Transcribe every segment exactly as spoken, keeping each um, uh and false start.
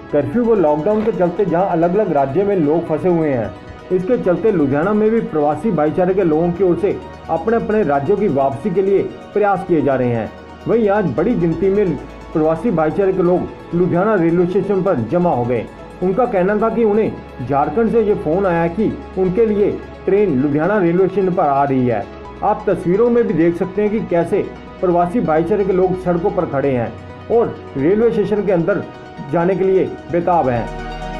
Curfew व lockdown के चलते जहां अलग अलग राज्यों में लोग फंसे हुए हैं, इसके चलते लुधियाना में भी प्रवासी भाईचारे के लोगों की ओर से अपने अपने राज्यों की वापसी के लिए प्रयास किए जा रहे हैं। वहीं आज बड़ी गिनती में प्रवासी भाईचारे के लोग लुधियाना रेलवे स्टेशन पर जमा हो गए। उनका कहना था कि उन्हें झारखंड से ये फोन आया कि उनके लिए ट्रेन लुधियाना रेलवे स्टेशन पर आ रही है। आप तस्वीरों में भी देख सकते हैं कि कैसे प्रवासी भाईचारे के लोग सड़कों पर खड़े हैं और रेलवे स्टेशन के अंदर जाने के लिए बेताब हैं।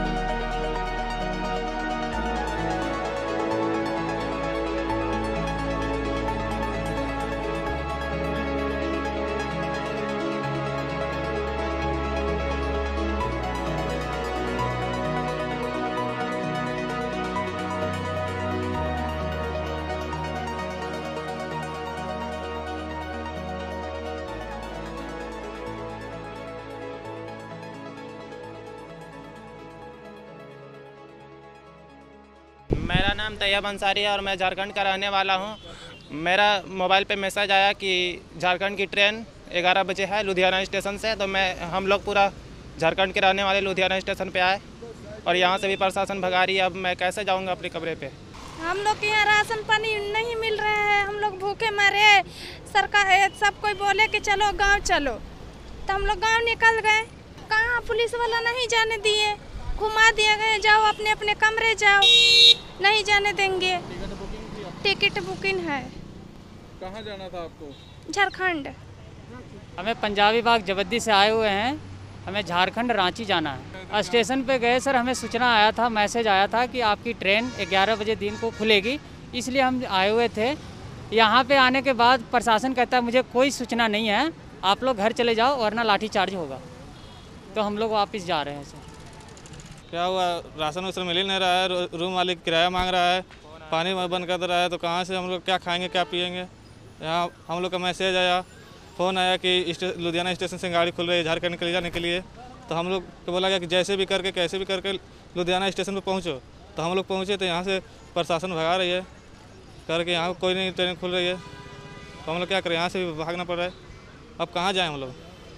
मेरा नाम तैयब अंसारी है और मैं झारखंड का रहने वाला हूं। मेरा मोबाइल पे मैसेज आया कि झारखंड की ट्रेन ग्यारह बजे है लुधियाना स्टेशन से, तो मैं हम लोग पूरा झारखंड के रहने वाले लुधियाना स्टेशन पे आए और यहां से भी प्रशासन भगा रही है। अब मैं कैसे जाऊंगा अपने कमरे पे? हम लोग के यहाँ राशन पानी नहीं मिल रहा है, हम लोग भूखे मरे। सरकार सब कोई बोले कि चलो गाँव चलो, तो हम लोग गाँव निकल गए। कहाँ पुलिस वाला नहीं जाने दिए, घुमा दिया गए, जाओ अपने अपने कमरे जाओ, नहीं जाने देंगे। टिकट बुकिंग है। कहाँ जाना था आपको? झारखंड। हमें पंजाबी बाग जबद्दी से आए हुए हैं, हमें झारखंड रांची जाना है। स्टेशन पे गए सर, हमें सूचना आया था, मैसेज आया था कि आपकी ट्रेन ग्यारह बजे दिन को खुलेगी, इसलिए हम आए हुए थे। यहाँ पे आने के बाद प्रशासन कहता है मुझे कोई सूचना नहीं है, आप लोग घर चले जाओ वरना लाठी चार्ज होगा। तो हम लोग वापस जा रहे हैं सर। क्या हुआ? राशन वासन मिल ही नहीं रहा है, रूम मालिक किराया मांग रहा है, पानी बंद कर रहा है, तो कहाँ से हम लोग क्या खाएंगे क्या पिएंगे? यहाँ हम लोग का मैसेज आया, फ़ोन आया कि लुधियाना स्टेशन से गाड़ी खुल रही है झारखंड के लिए जाने के लिए। तो हम लोग को बोला गया कि जैसे भी करके कैसे भी करके लुधियाना स्टेशन पर पहुँचो। तो हम लोग पहुँचे तो यहाँ से प्रशासन भगा रही है करके, यहाँ कोई नहीं ट्रेन खुल रही है। तो हम लोग क्या करें, यहाँ से भी भागना पड़ रहा है। अब कहाँ जाएँ हम लोग?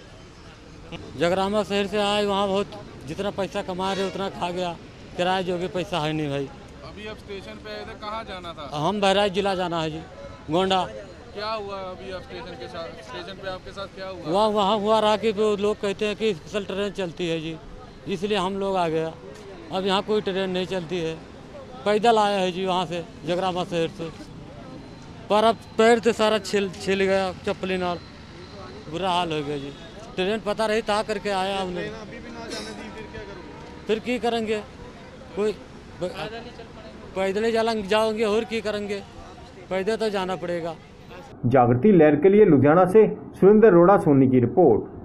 जगरामा शहर से आए, वहाँ बहुत जितना पैसा कमा रहे उतना खा गया, किराए जो कि पैसा है नहीं भाई। अभी अब स्टेशन पे आए थे, कहाँ जाना था? हम बहराइच जिला जाना है जी, गोंडा। क्या हुआ अभी अब स्टेशन के साथ? स्टेशन पे आपके साथ क्या हुआ? वहाँ वहाँ हुआ रहा कि वो लोग कहते हैं कि स्पेशल ट्रेन चलती है जी, इसलिए हम लोग आ गया। अब यहाँ कोई ट्रेन नहीं चलती है, पैदल आया है जी वहाँ से जगरामा शहर से, पर अब पैर से सारा छिल छिल गया, चप्पली नाल बुरा हाल हो गया जी। ट्रेन पता रही था करके आया हमने। अभी भी ना जाने दी, फिर क्या करोगे? फिर की करेंगे? कोई पैदल ही चल जाओगे और की करेंगे? पैदल तो जाना पड़ेगा। जागृति लहर के लिए लुधियाना से सुरेंद्र रोड़ा सोनी की रिपोर्ट।